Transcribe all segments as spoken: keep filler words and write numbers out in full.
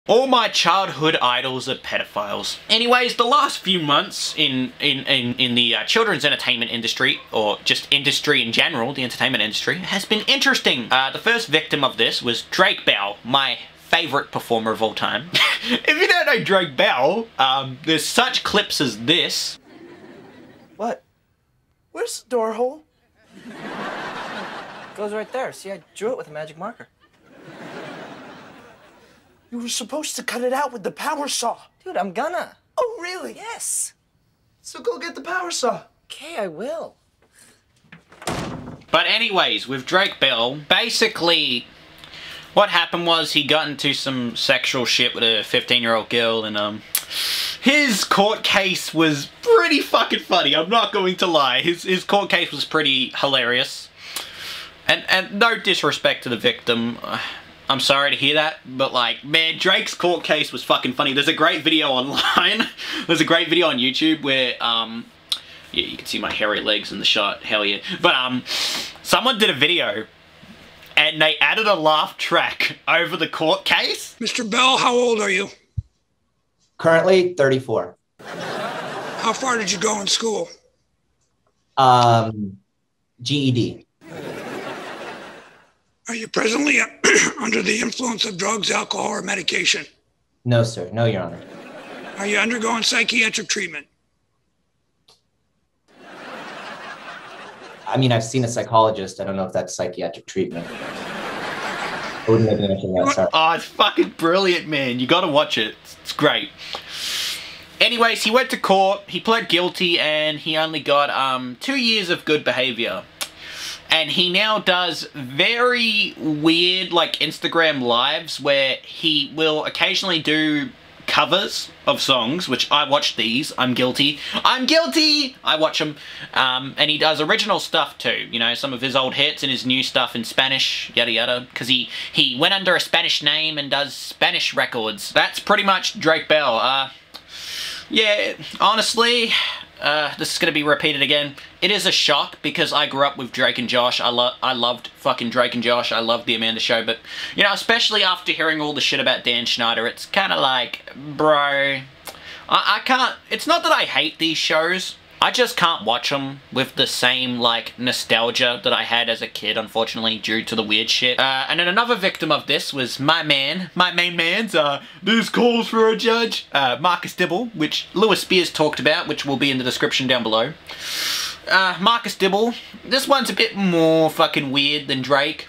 All my childhood idols are pedophiles. Anyways, the last few months in in, in, in the uh, children's entertainment industry, or just industry in general, the entertainment industry, has been interesting. Uh, the first victim of this was Drake Bell, my favourite performer of all time. If you don't know Drake Bell, um, there's such clips as this. What? Where's the door hole? Goes right there. See, I drew it with a magic marker. You were supposed to cut it out with the power saw. Dude, I'm gonna. Oh, really? Yes. So go get the power saw. Okay, I will. But anyways, with Drake Bell, basically what happened was he got into some sexual shit with a fifteen year old girl, and um his court case was pretty fucking funny, I'm not going to lie. His his court case was pretty hilarious. And and no disrespect to the victim, uh, I'm sorry to hear that, but like, man, Drake's court case was fucking funny. There's a great video online. There's a great video on YouTube where, um, yeah, you can see my hairy legs in the shot, hell yeah. But, um, someone did a video, and they added a laugh track over the court case. Mister Bell, how old are you? Currently thirty-four. How far did you go in school? Um, G E D. Are you presently under the influence of drugs, alcohol, or medication? No, sir. No, Your Honor. Are you undergoing psychiatric treatment? I mean, I've seen a psychologist. I don't know if that's psychiatric treatment. I wouldn't make anything that, sorry. Oh, it's fucking brilliant, man. You gotta watch it. It's great. Anyways, he went to court, he pled guilty, and he only got um two years of good behavior. And he now does very weird, like, Instagram lives where he will occasionally do covers of songs, which I watch these. I'm guilty. I'm guilty! I watch them. Um, and he does original stuff too. You know, some of his old hits and his new stuff in Spanish, yada yada. Because he, he went under a Spanish name and does Spanish records. That's pretty much Drake Bell. Uh, yeah, honestly... Uh, this is going to be repeated again. It is a shock because I grew up with Drake and Josh. I, lo I loved fucking Drake and Josh. I loved The Amanda Show. But, you know, especially after hearing all the shit about Dan Schneider, it's kind of like, bro, I, I can't... It's not that I hate these shows. I just can't watch them with the same, like, nostalgia that I had as a kid, unfortunately, due to the weird shit. Uh, and then another victim of this was my man, my main man's, uh, this calls for a judge, uh, Marcus Dibble, which Lewis Spears talked about, which will be in the description down below. Uh, Marcus Dibble, this one's a bit more fucking weird than Drake,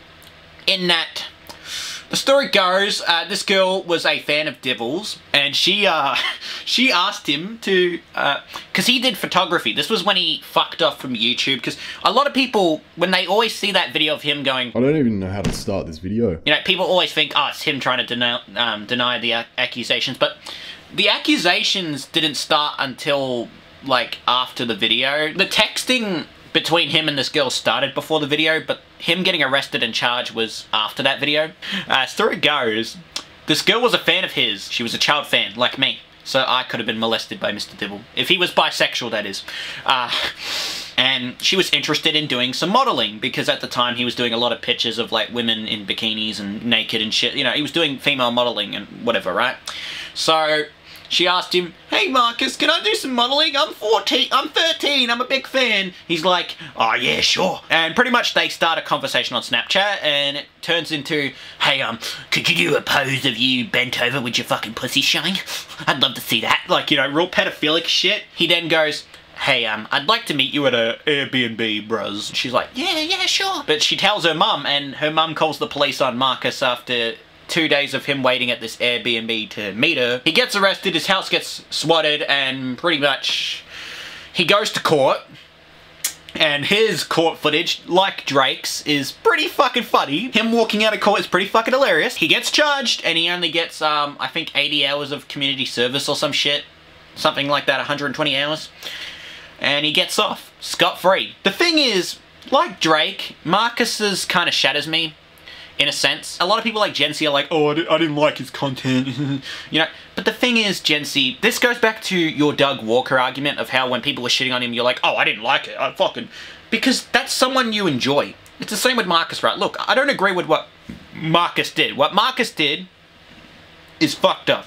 in that... The story goes, uh, this girl was a fan of Dibble's, and she, uh, she asked him to, uh, because he did photography. This was when he fucked off from YouTube, because a lot of people, when they always see that video of him going... I don't even know how to start this video. You know, people always think, oh, it's him trying to deny, um, deny the uh, accusations, but the accusations didn't start until, like, after the video. The texting between him and this girl started before the video, but him getting arrested and charged was after that video. Uh, story goes, this girl was a fan of his. She was a child fan, like me. So I could have been molested by Mister Dibble. If he was bisexual, that is. Uh, and she was interested in doing some modeling, because at the time he was doing a lot of pictures of, like, women in bikinis and naked and shit. You know, he was doing female modeling and whatever, right? So... she asked him, hey Marcus, can I do some modeling? I'm fourteen, I'm thirteen, I'm a big fan. He's like, oh yeah, sure. And pretty much they start a conversation on Snapchat, and it turns into, hey, um, could you do a pose of you bent over with your fucking pussy showing? I'd love to see that. Like, you know, real pedophilic shit. He then goes, hey, um, I'd like to meet you at a Airbnb, bros. She's like, yeah, yeah, sure. But she tells her mum, and her mum calls the police on Marcus after two days of him waiting at this Airbnb to meet her. He gets arrested, his house gets swatted, and pretty much he goes to court. And his court footage, like Drake's, is pretty fucking funny. Him walking out of court is pretty fucking hilarious. He gets charged, and he only gets, um, I think eighty hours of community service or some shit. Something like that, one hundred twenty hours. And he gets off, scot-free. The thing is, like Drake, Marcus's kind of shatters me. In a sense. A lot of people like Gen Z are like, oh, I, di I didn't like his content, you know. But the thing is, Gen Z, this goes back to your Doug Walker argument of how when people were shitting on him, you're like, oh, I didn't like it, I fucking... Because that's someone you enjoy. It's the same with Marcus, right? Look, I don't agree with what Marcus did. What Marcus did is fucked up.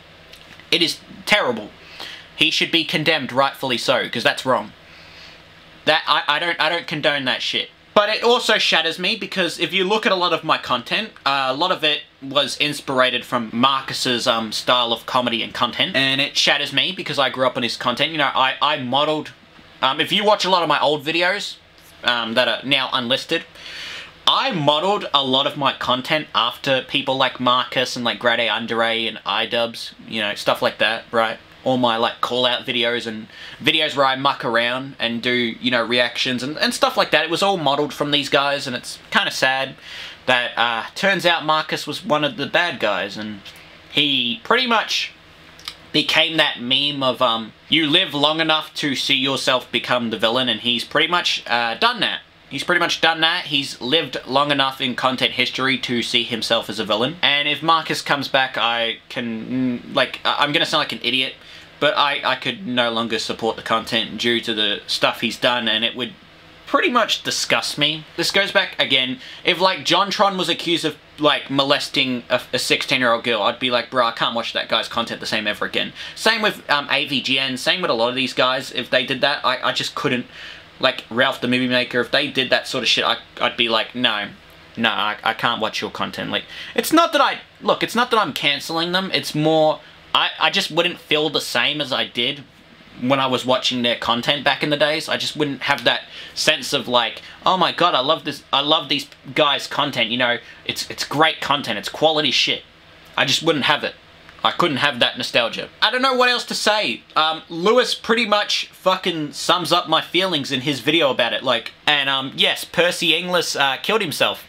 It is terrible. He should be condemned, rightfully so, because that's wrong. That I, I don't I don't condone that shit. But it also shatters me because if you look at a lot of my content, uh, a lot of it was inspired from Marcus's um, style of comedy and content, and it shatters me because I grew up on his content. You know, I I modeled. Um, if you watch a lot of my old videos um, that are now unlisted, I modeled a lot of my content after people like Marcus and like Grade A Undera and iDubbbz, you know, stuff like that, right? All my like call out videos and videos where I muck around and do, you know, reactions and, and stuff like that. It was all modeled from these guys, and it's kind of sad that uh, turns out Marcus was one of the bad guys, and he pretty much became that meme of um, you live long enough to see yourself become the villain, and he's pretty much uh, done that. He's pretty much done that. He's lived long enough in content history to see himself as a villain. And if Marcus comes back, I can, like, I'm gonna sound like an idiot, but I, I could no longer support the content due to the stuff he's done, and it would pretty much disgust me. This goes back, again, if, like, JonTron was accused of, like, molesting a sixteen-year-old girl, I'd be like, bro, I can't watch that guy's content the same ever again. Same with um, A V G N, same with a lot of these guys. If they did that, I, I just couldn't. Like, Ralph the Movie Maker, if they did that sort of shit, I, I'd be like, no, no, I, I can't watch your content. Like, it's not that I, look, it's not that I'm cancelling them, it's more, I, I just wouldn't feel the same as I did when I was watching their content back in the days. I just wouldn't have that sense of like, oh my god, I love this, I love these guys' content, you know, it's, it's great content, it's quality shit. I just wouldn't have it. I couldn't have that nostalgia. I don't know what else to say. Um, Lewis pretty much fucking sums up my feelings in his video about it. Like, and um, yes, Percy Inglis uh, killed himself.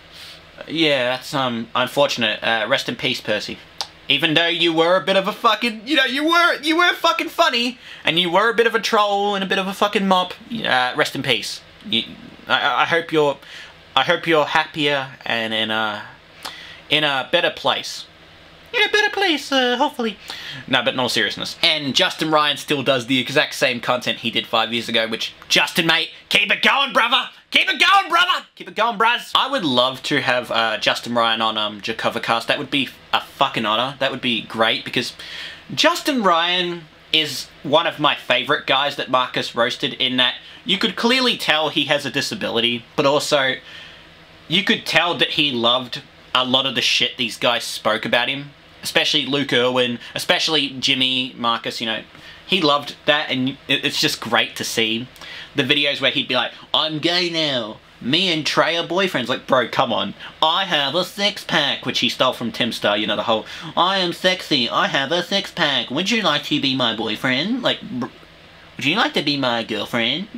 Yeah, that's um unfortunate. Uh, rest in peace, Percy. Even though you were a bit of a fucking, you know, you were you were fucking funny, and you were a bit of a troll and a bit of a fucking mop. Uh, rest in peace. You, I, I hope you're, I hope you're happier and in a, in a better place. In a better place, uh, hopefully. No, but in all seriousness. And Justin Ryan still does the exact same content he did five years ago, which, Justin, mate, keep it going, brother! Keep it going, brother! Keep it going, bruz! I would love to have uh, Justin Ryan on um, JaCoverCast. That would be a fucking honor. That would be great, because Justin Ryan is one of my favorite guys that Marcus roasted, in that you could clearly tell he has a disability, but also you could tell that he loved a lot of the shit these guys spoke about him. Especially Luke Irwin, especially Jimmy, Marcus, you know, he loved that, and it's just great to see the videos where he'd be like, I'm gay now, me and Trey are boyfriends. Like, bro, come on, I have a six-pack, which he stole from Tim Star, you know, the whole, I am sexy, I have a six-pack, would you like to be my boyfriend? Like, would you like to be my girlfriend?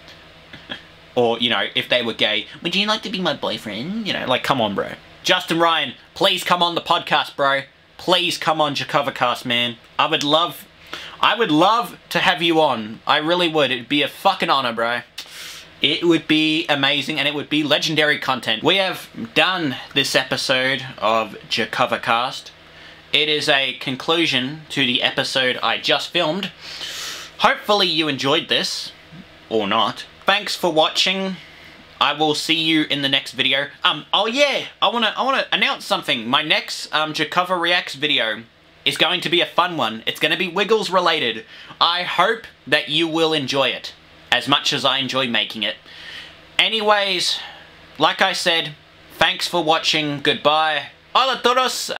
Or, you know, if they were gay, would you like to be my boyfriend? You know, like, come on, bro. Justin Ryan, please come on the podcast, bro. Please come on JaCoverCast, man. I would love, I would love to have you on. I really would. It'd be a fucking honor, bro. It would be amazing, and it would be legendary content. We have done this episode of JaCoverCast. It is a conclusion to the episode I just filmed. Hopefully you enjoyed this, or not. Thanks for watching. I will see you in the next video. Um, oh yeah, I wanna, I wanna announce something. My next um, JaCover Reacts video is going to be a fun one. It's gonna be Wiggles related. I hope that you will enjoy it as much as I enjoy making it. Anyways, like I said, thanks for watching. Goodbye. Hola todos.